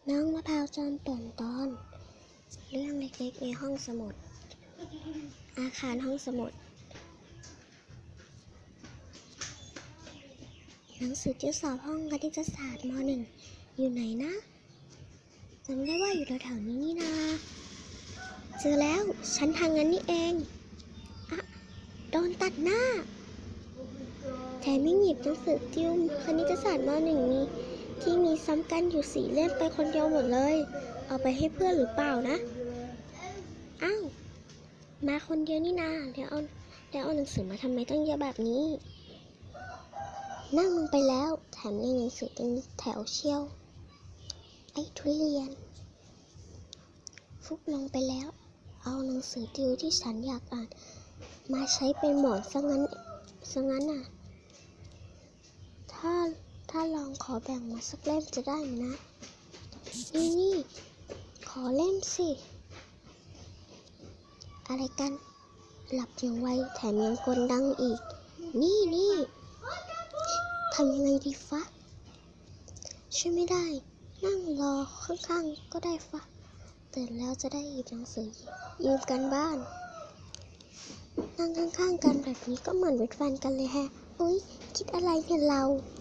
น้องมะพร้าวจอมป่นตอนเรื่องเล็กๆในห้องสมุดอาคารห้องสมุดหนังสือที่สอบห้องคณิตศาสตร์ม .1 อยู่ไหนนะจำได้ว่าอยู่แถวๆนี้นี่นาเจอแล้วฉันทางนั้นนี่เองอะโดนตัดหน้าแถมไม่หยิบหนังสือติวคณิตศาสตร์ม .1 นี้ที่มีซ้ำกันอยู่4 เล่มไปคนเดียวหมดเลยเอาไปให้เพื่อนหรือเปล่านะอ้าวมาคนเดียวนี่นาแล้วเอาหนังสือมาทำไมต้องเยอะแบบนี้นั่งลงไปแล้วแถมเรียงหนังสือเป็นแถวเชียวไอ้ทุเรียนฟุบลงไปแล้วเอาหนังสือติวที่ฉันอยากอ่านมาใช้เป็นหมอนซะงั้นน่ะถ้าลองขอแบ่งมาสักเล่มจะได้ไหมนะนี่ขอเล่มสิอะไรกันหลับอย่างไวแถมยังกลดังอีกนี่ทำยังไงดีฟะช่วยไม่ได้นั่งรอข้างๆก็ได้ฟะตื่นแล้วจะได้หยิบหนังสือยืมกันบ้านนั่งข้างๆกันแบบนี้ก็เหมือนเป็นแฟนกันเลยแฮะอุ๊ยคิดอะไรเนี่ยเรา